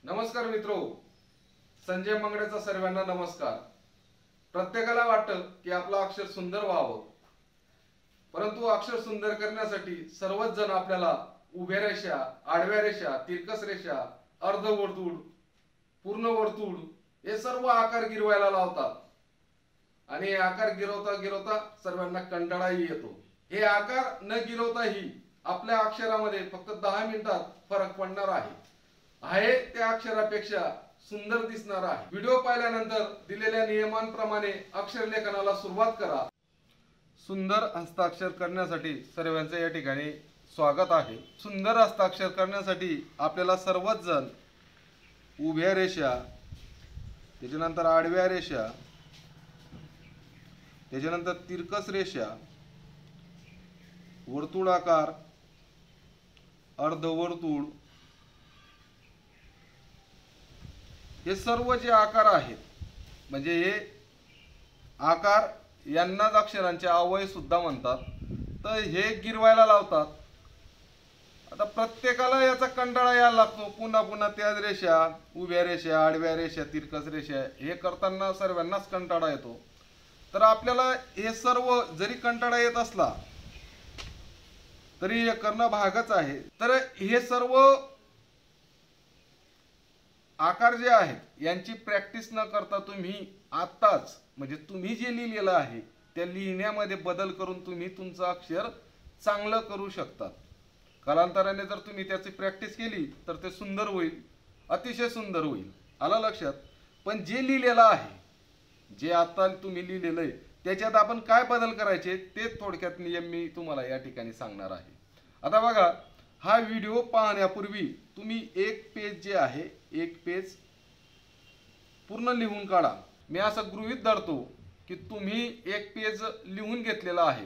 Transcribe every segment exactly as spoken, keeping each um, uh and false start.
नमस्कार मित्रो, संजय मंगळेचा सर्वांना नमस्कार। प्रत्येकाला वाटतं की आपलं अक्षर सुंदर व्हावं, परंतु अक्षर सुंदर करण्यासाठी सर्वच जण आपल्याला उभ्या रेषा, आडव्या रेषा, तिरकस रेषा, अर्धवर्तुळ, पूर्ण वर्तुळ हे सर्व आकार गिरवायला लावतात आणि हे आकार गिरवता गिरवता सर्वांना कंटाळाही येतो। हे आकार न गिरवताही आपल्या अक्षरामध्ये फक्त दहा मिनिटात फरक पडणार आहे आहे त्या अक्षरापेक्षा सुंदर दिसणार आहे। व्हिडिओ पाहिल्यानंतर दिलेल्या नियमांप्रमाणे अक्षर लेखनाला सुरुवात करा। सुंदर हस्ताक्षर करण्यासाठी सर्वांचे या ठिकाणी स्वागत आहे। सुंदर हस्ताक्षर करण्यासाठी आपल्याला सर्वच जण उभ्या रेषा, त्याच्यानंतर आडव्या रेषा, त्याच्यानंतर तिरकस रेषा, वर्तुळाकार, अर्धवर्तुळ हे सर्व जे आकार आहेत, म्हणजे हे आकार यांनाच अक्षरांचे अवयव सुद्धा म्हणतात, तर हे गिरवायला लावतात। आता प्रत्येकाला याचा कंटाळा यायला लागतो, पुन्हा पुन्हा त्याच रेषा, उभ्या रेषा, आडव्या रेषा, तिरकस रेषा हे करताना सर्वांनाच कंटाळा येतो। तर आपल्याला हे सर्व जरी कंटाळा येत असला तरी हे करणं भागच आहे। तर हे सर्व आकार जे आहेत यांची प्रॅक्टिस न करता तुम्ही आत्ताच म्हणजे तुम्ही जे लिहिलेलं आहे त्या लिहिण्यामध्ये बदल करून तुम्ही तुमचं अक्षर चांगलं करू शकता। कालांतराने जर तुम्ही त्याची प्रॅक्टिस केली तर ते सुंदर होईल, अतिशय सुंदर होईल। आलं लक्षात? पण जे लिहिलेलं आहे, जे आता तुम्ही लिहिलेलं आहे त्याच्यात आपण काय बदल करायचे ते थोडक्यात नियम मी तुम्हाला या ठिकाणी सांगणार आहे। आता बघा, हा व्हिडिओ पाहण्यापूर्वी तुम्ही एक पेज जे आहे एक पेज पूर्ण लिहून काढा। मी असं गृहीत धरतो की तुम्ही एक पेज लिहून घेतलेला आहे।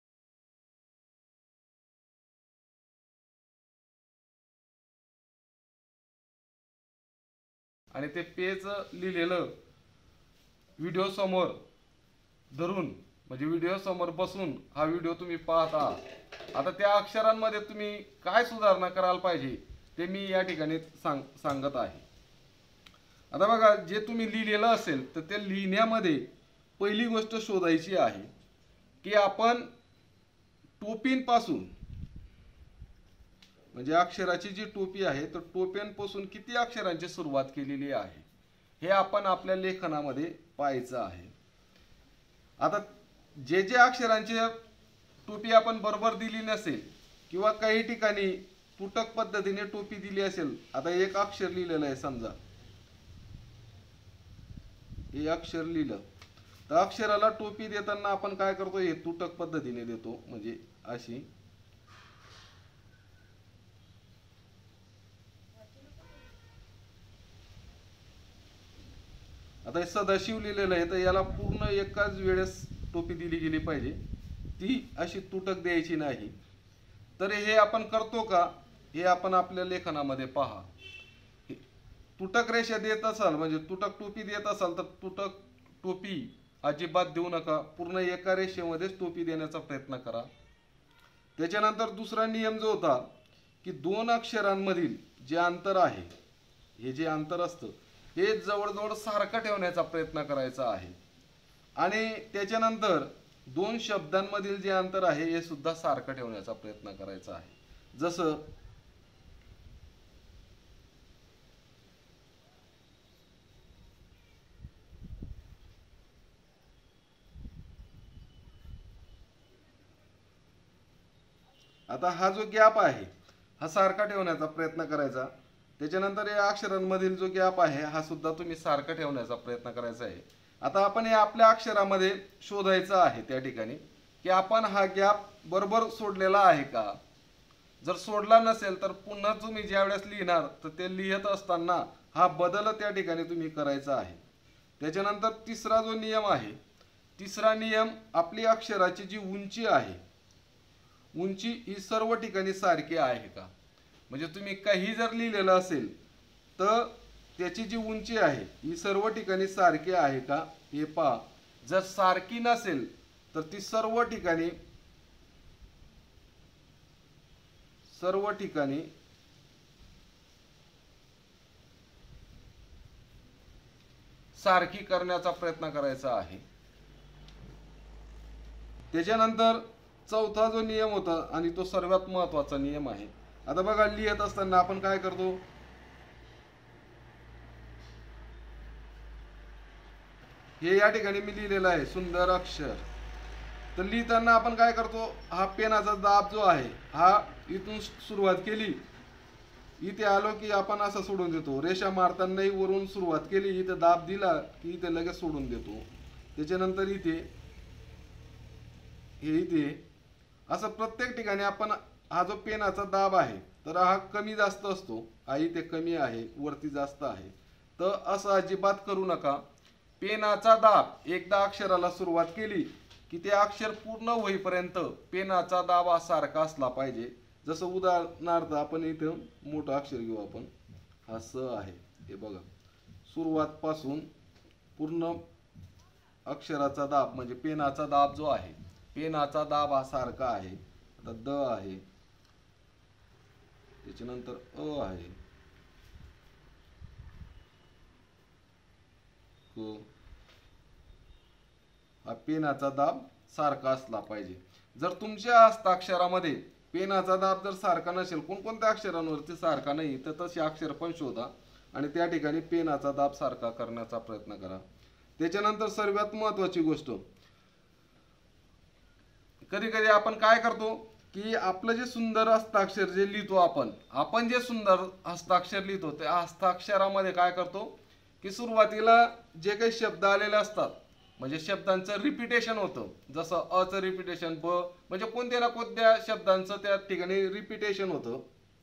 आणि ते पेज लिहिलेलं व्हिडिओ समोर धरून म्हणजे व्हिडिओ समोर बसून हा व्हिडिओ तुम्ही पाहता। आता त्या अक्षरांमध्ये तुम्ही काय सुधारणा करायला पाहिजे ते मी या ठिकाणी सांग सांगत आहे। आता बघा, जे तुम्ही लिहिलेलं असेल तर ते लिहिण्यामध्ये पहिली गोष्ट शोधायची आहे की आपण टोपींपासून म्हणजे अक्षराची जी टोपी आहे तर टोप्यांपासून किती अक्षरांची सुरुवात केलेली आहे हे आपण आपल्या लेखनामध्ये पाहायचं आहे। आता जे जे अक्षरांची टोपी आपण बरोबर दिली नसेल किंवा काही ठिकाणी तुटक पद्धतीने टोपी दिली असेल, आता एक अक्षर लिहिलेलं आहे समजा, हे अक्षर लिहिलं तर अक्षराला टोपी देताना आपण काय करतो, हे तुटक पद्धतीने देतो म्हणजे अशी। आता हे सदाशिव लिहिलेलं आहे तर याला पूर्ण एकाच वेळेस टोपी दिली गेली पाहिजे, ती अशी तुटक द्यायची नाही। तर हे आपण करतो का हे आपण आपल्या लेखनामध्ये पहा। तुटक रेषा देत असाल म्हणजे तुटक टोपी देत असाल तर तुटक टोपी अजिबात देऊ नका, पूर्ण एका रेषेमध्येच टोपी देण्याचा प्रयत्न करा। त्याच्यानंतर दुसरा नियम जो होता की दोन अक्षरांमधील जे अंतर आहे, हे जे अंतर असतं हे जवळजवळ सारखं ठेवण्याचा प्रयत्न करायचा आहे। आणि त्याच्यानंतर दोन शब्दांमधील जे अंतर आहे हे सुद्धा सारखं ठेवण्याचा प्रयत्न करायचा आहे। जसं आता हा जो गॅप आहे हा सारखा ठेवण्याचा प्रयत्न करायचा। त्याच्यानंतर या अक्षरांमधील जो गॅप आहे हा सुद्धा तुम्ही सारखा ठेवण्याचा प्रयत्न करायचा आहे। आता आपण हे आपल्या अक्षरामध्ये शोधायचं आहे त्या ठिकाणी की आपण हा गॅप बरोबर सोडलेला आहे का। जर सोडला नसेल तर पुन्हा तुम्ही ज्यावेळेस लिहिणार तर ते लिहित असताना हा बदल त्या ठिकाणी तुम्ही करायचा आहे। त्याच्यानंतर तिसरा जो नियम आहे, तिसरा नियम आपली अक्षराची जी उंची आहे, उंची ही सर्व ठिकाणी सारखी आहे का। म्हणजे तुम्ही काही जर लिहिलेलं असेल तर त्याची जी उंची आहे ही सर्व ठिकाणी सारखी आहे का हे पहा। जर सारखी नसेल तर ती सर्व ठिकाणी सर्व ठिकाणी सारखी करण्याचा प्रयत्न करायचा आहे. त्याच्यानंतर चौथा जो नियम होता आणि तो सर्वात महत्वाचा नियम आहे. आता बघा, लिहित असताना आपण काय करतो, हे या ठिकाणी मी लिहिलेलं आहे सुंदर अक्षर. तर लिहिताना आपण काय करतो, हा पेनाचा दाब जो आहे हा इथून सुरुवात केली, इथे आलो की आपण असं सोडून देतो. रेषा मारतानाही वरून सुरुवात केली, इथे दाब दिला की इथे लगेच सोडून देतो. त्याच्यानंतर इथे हे इथे असं प्रत्येक ठिकाणी आपण हा जो पेनाचा दाब आहे तर हा कमी जास्त असतो, हा इथे कमी आहे, वरती जास्त आहे. तर असं अजिबात करू नका. पेनाचा दाब एकदा अक्षराला सुरुवात केली की ते अक्षर पूर्ण होईपर्यंत पेनाचा दाब हा सारखा असला पाहिजे. जसं उदाहरणार्थ आपण इथं मोठं अक्षर घेऊ, आपण हा स आहे, हे बघा, सुरुवात पासून पूर्ण अक्षराचा दाब म्हणजे पेनाचा दाब जो आहे, पेनाचा दाब हा सारखा आहे. आता द आहे, त्याच्यानंतर अ आहे, क, हा पेनाचा दाब सारखा असला पाहिजे. जर तुमच्या हस्ताक्षरामध्ये पेनाचा दाब जर सारखा नसेल, कोणकोणत्या अक्षरांवरती सारखा नाही, तर तसे अक्षर पण शोधा आणि त्या ठिकाणी पेनाचा दाब सारखा करण्याचा प्रयत्न करा. त्याच्यानंतर सर्वात महत्वाची गोष्ट, कधी कधी आपण काय करतो की आपलं जे सुंदर हस्ताक्षर जे लिहितो, आपण आपण जे सुंदर हस्ताक्षर लिहितो त्या हस्ताक्षरामध्ये काय करतो की सुरुवातीला जे काही शब्द आलेले असतात, म्हणजे शब्दांचं रिपिटेशन होतं. जसं अ चं रिपिटेशन, ब, म्हणजे कोणत्या ना कोणत्या शब्दांचं त्या ठिकाणी रिपिटेशन होतं.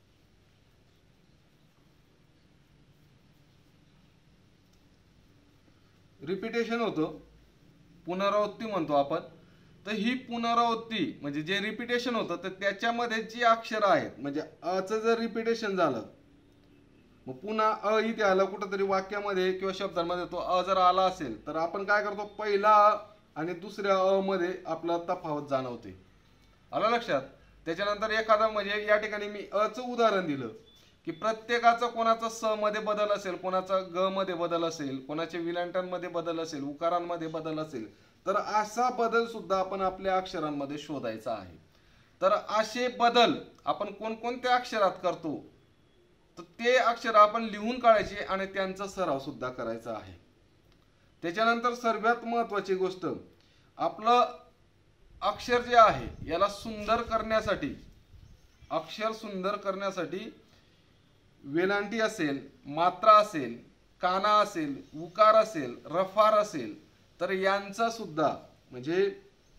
रिपिटेशन होतं पुनरावृत्ती म्हणतो आपण. तर ही पुनरावृत्ती म्हणजे जे रिपिटेशन होतं तर त्याच्यामध्ये जी अक्षरं आहेत, म्हणजे अ चं जर रिपिटेशन झालं, मग पुन्हा अ इथे आलं कुठंतरी वाक्यामध्ये किंवा शब्दांमध्ये, तो अ जर आला असेल तर आपण काय करतो, पहिला अ आणि दुसऱ्या अ मध्ये आपला तफावत जाणवते. आलं लक्षात. त्याच्यानंतर एखादा म्हणजे या ठिकाणी मी अ चं उदाहरण दिलं की प्रत्येकाचं कोणाचं स मध्ये बदल असेल, कोणाचा ग मध्ये बदल असेल, कोणाच्या विलांटांमध्ये बदल असेल, उकारांमध्ये बदल असेल, तर असा बदल सुद्धा आपण आपल्या अक्षरांमध्ये शोधायचा आहे. तर असे बदल आपण कोणकोणत्या अक्षरात करतो तर ते अक्षर आपण लिहून काढायचे आणि त्यांचा सराव सुद्धा करायचा आहे. त्याच्यानंतर सर्वात महत्वाची गोष्ट, आपलं अक्षर जे आहे याला सुंदर करण्यासाठी, अक्षर सुंदर करण्यासाठी वेलांटी असेल, मात्रा असेल, काना असेल, उकार असेल, रफार असेल, तर यांचा सुद्धा म्हणजे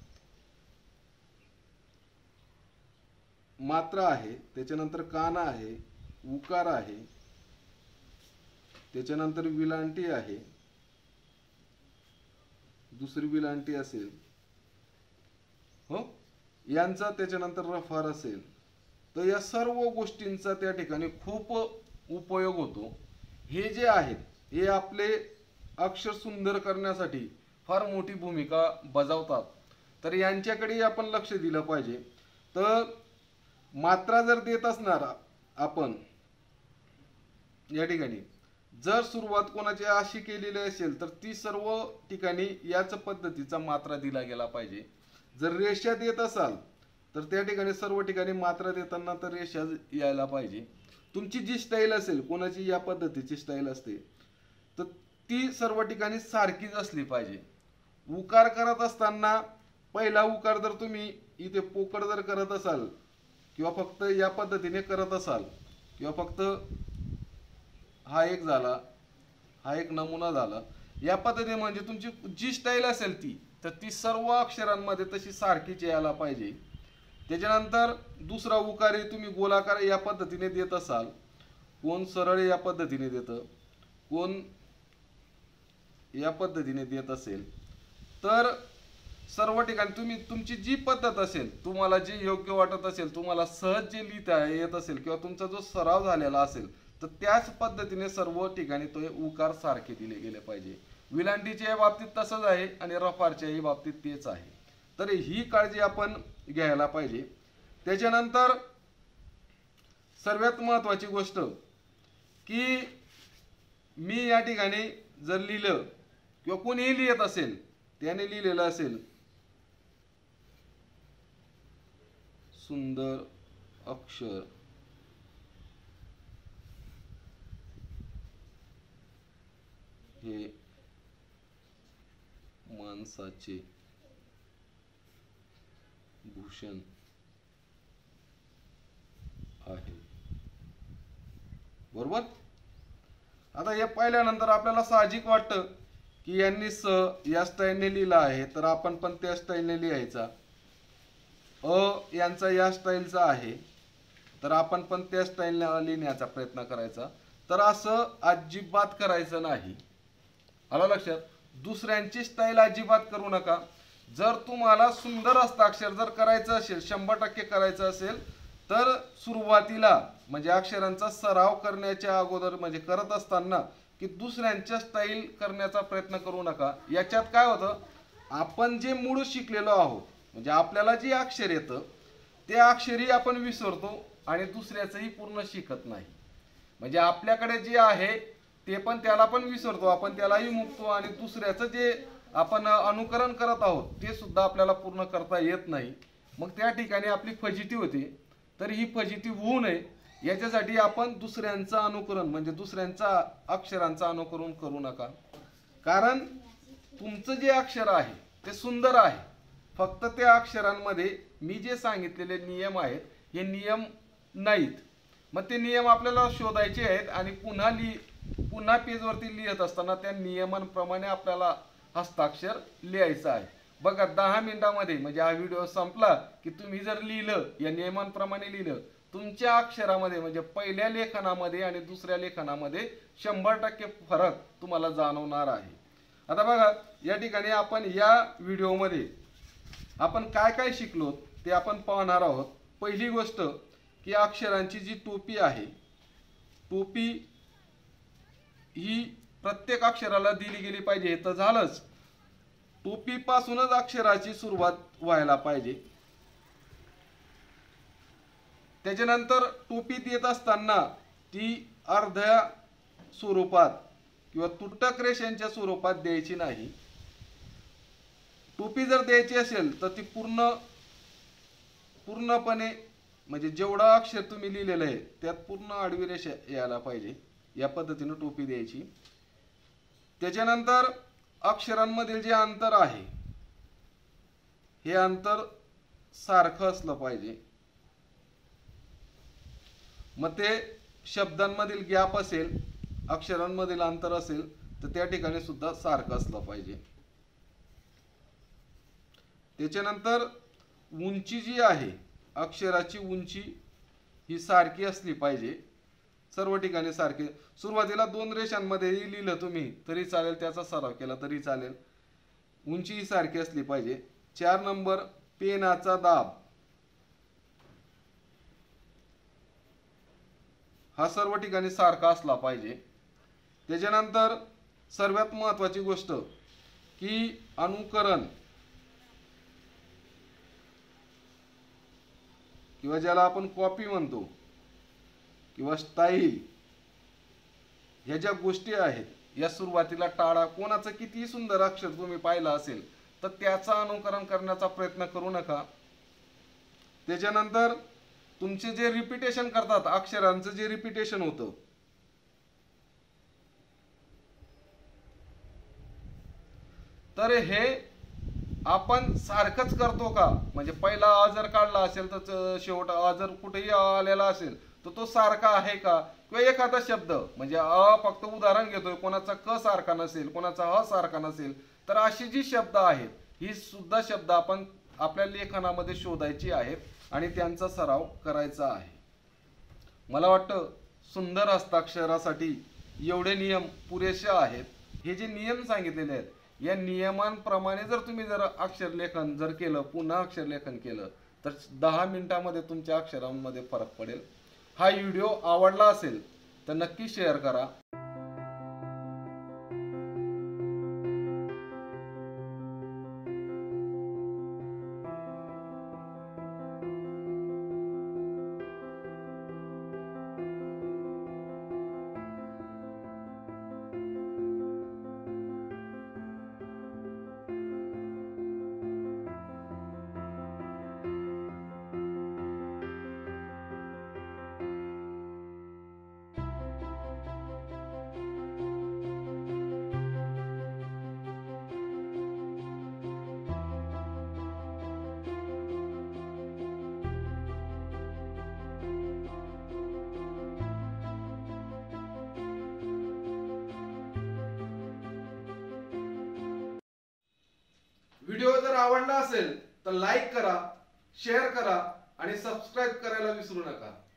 मात्रा आहे, त्याच्यानंतर काना आहे, उकार आहे, त्याच्यानंतर विलांटी आहे, दुसरी विलांटी असेल, हो, यांचा त्याच्यानंतर रफार असेल. तर या सर्व गोष्टींचा त्या ठिकाणी खूप उपयोग होतो. हे जे आहेत हे आपले अक्षर सुंदर करण्यासाठी फार मोठी भूमिका बजावतात. तर यांच्याकडे आपण लक्ष दिलं पाहिजे. तर मात्रा जर देत असणार आपण या ठिकाणी, जर सुरुवात कोणाची अशी केलेली असेल तर ती सर्व ठिकाणी याच पद्धतीचा मात्रा दिला गेला पाहिजे. जर रेषा देत असाल तर त्या ठिकाणी सर्व ठिकाणी मात्रा देताना तर रेषा यायला पाहिजे. तुमची जी स्टाईल असेल, कोणाची या पद्धतीची स्टाईल असते, तर ती सर्व ठिकाणी सारखीच असली पाहिजे. उकार करत असताना पहिला उकार जर तुम्ही इथे पोकळ जर करत असाल किंवा फक्त या पद्धतीने करत असाल किंवा फक्त हा एक झाला, हा एक नमुना झाला, या पद्धतीने म्हणजे तुमची जी स्टाईल असेल ती तर ती सर्व अक्षरांमध्ये तशी सारखीच यायला पाहिजे. त्याच्यानंतर दुसरा उकार तुम्ही गोलाकार या पद्धतीने देत असाल, कोण सरळ या पद्धतीने देतं, कोण या पद्धतीने देत असेल, तर सर्व ठिकाणी तुम्ही तुमची जी पद्धत असेल, तुम्हाला जे योग्य वाटत असेल, तुम्हाला सहज जे लिहिता येत असेल किंवा तुमचा जो सराव झालेला असेल, तर त्याच पद्धतीने सर्व ठिकाणी तो उकार सारखे दिले गेले पाहिजे. विलांटीच्या बाबतीत तसंच आहे आणि रफारच्याही बाबतीत तेच आहे. तर ही काळजी आपण घ्यायला पाहिजे. त्याच्यानंतर सर्वात महत्वाची गोष्ट की मी या ठिकाणी जर लिहिलं किंवा कोणीही लिहित असेल त्याने लिहिलेलं असेल सुंदर अक्षर हे माणसाचे भूषण आहे. बरोबर. आता हे पाहिल्यानंतर आपल्याला साहजिक वाटतं की यांनी स या स्टाईलने लिहिला आहे तर आपण पण त्या स्टाईलने लिहायचा. अ यांचा या स्टाईलचा आहे तर आपण पण त्या स्टाईलने लिहिण्याचा प्रयत्न करायचा. तर असं अजिबात करायचं नाही. आलं लक्षात. दुसऱ्यांची स्टाईल अजिबात करू नका. जर तुम्हाला सुंदर हस्ताक्षर जर करायचं असेल, शंभर टक्के करायचं असेल, तर सुरुवातीला म्हणजे अक्षरांचा सराव करण्याच्या अगोदर म्हणजे करत असताना की दुसऱ्यांच्या स्टाईल करण्याचा प्रयत्न करू नका. याच्यात काय होतं, आपण जे मूळ शिकलेलो आहोत म्हणजे आपल्याला जे अक्षर येतं ते अक्षरही आपण विसरतो आणि दुसऱ्याचंही पूर्ण शिकत नाही. म्हणजे आपल्याकडे जे आहे ते पण त्याला पण विसरतो, आपण त्यालाही मुकतो आणि दुसऱ्याचं जे आपण अनुकरण करत आहोत ते सुद्धा आपल्याला पूर्ण करता येत नाही. मग त्या ठिकाणी आपली फजिती होते. तर ही फजिती होऊ नये याच्यासाठी आपण दुसऱ्यांचं अनुकरण म्हणजे दुसऱ्यांचा अक्षरांचं अनुकरण करू नका. कारण तुमचं जे अक्षर आहे ते सुंदर आहे. फक्त त्या अक्षरांमध्ये मी जे सांगितलेले नियम आहेत हे नियम नाहीत. मग ते नियम आपल्याला शोधायचे आहेत आणि पुन्हा लि पुन्हा पेजवरती लिहित असताना त्या नियमांप्रमाणे आपल्याला हस्ताक्षर लिहायचं आहे. बघा दहा मिनिटामध्ये म्हणजे हा व्हिडिओ संपला की तुम्ही जर लिहिलं या नियमांप्रमाणे लिहिलं तुमच्या अक्षरामध्ये म्हणजे पहिल्या लेखनामध्ये आणि दुसऱ्या लेखनामध्ये शंभर टक्के फरक तुम्हाला जाणवणार आहे. आता बघा या ठिकाणी आपण या व्हिडिओमध्ये आपण काय काय शिकलो ते आपण पाहणार आहोत. पहिली गोष्ट की अक्षरांची जी टोपी आहे, टोपी ही प्रत्येक अक्षराला दिली गेली पाहिजे. तर झालंच, टोपीपासूनच अक्षराची सुरुवात व्हायला पाहिजे. त्याच्यानंतर टोपी देत असताना ती अर्ध्या स्वरूपात किंवा तुटक रेषांच्या स्वरूपात द्यायची नाही. टोपी जर द्यायची असेल तर ती पूर्ण पूर्णपणे म्हणजे जेवढं अक्षर तुम्ही लिहिलेलं आहे त्यात पूर्ण आडवी रेषा यायला पाहिजे. या पद्धतीने टोपी द्यायची. त्याच्यानंतर अक्षरांमधील जे अंतर आहे हे अंतर सारखं असलं पाहिजे. मग ते शब्दांमधील गॅप असेल, अक्षरांमधील अंतर असेल तर त्या ठिकाणी सुद्धा सारखं असलं पाहिजे. त्याच्यानंतर उंची जी आहे अक्षराची उंची ही सारखी असली पाहिजे. सर्व ठिकाणी सारखे. सुरुवातीला दोन रेषांमध्ये लिहिलं तुम्ही तरी चालेल, त्याचा सराव केला तरी चालेल. उंची ही सारखी असली पाहिजे. चार नंबर पेनाचा दाब हा सर्व ठिकाणी सारखा असला पाहिजे. त्याच्यानंतर सर्वात महत्त्वाची गोष्ट की अनुकरण किंवा ज्याला आपण कॉपी म्हणतो किंवा स्टाईल ह्या ज्या गोष्टी आहेत या सुरुवातीला टाळा. कोणाचं कितीही सुंदर अक्षर तुम्ही पाहिलं असेल तर त्याचं अनुकरण करण्याचा प्रयत्न करू नका. त्याच्यानंतर तुमचे जे रिपिटेशन करतात अक्षरांचं जे रिपिटेशन होतं तर हे आपण सारखंच करतो का, म्हणजे पहिला अ जर काढला असेल तर शेवट अ जर कुठेही आलेला असेल तर तो सारखा आहे का, किंवा एखादा शब्द म्हणजे अ फक्त उदाहरण घेतोय कोणाचा क सारखा नसेल कोणाचा ह सारखा नसेल तर अशी जी शब्द आहेत ही सुद्धा शब्द आपण आपल्या लेखनामध्ये शोधायची आहेत आणि त्यांचा सराव करायचा आहे. मला वाटतं सुंदर हस्ताक्षरासाठी एवढे नियम पुरेसे आहेत. हे जे नियम सांगितलेले आहेत या नियमांप्रमाणे जर तुम्ही जर अक्षर लेखन जर केलं पुन्हा अक्षर लेखन केलं तर दहा मिनिटांमध्ये तुमच्या अक्षरांमध्ये फरक पडेल. हा व्हिडिओ आवडला असेल तर नक्की शेअर करा. व्हिडिओ जर आवडला असेल तर लाईक करा, शेअर करा आणि सबस्क्राईब करायला विसरू नका.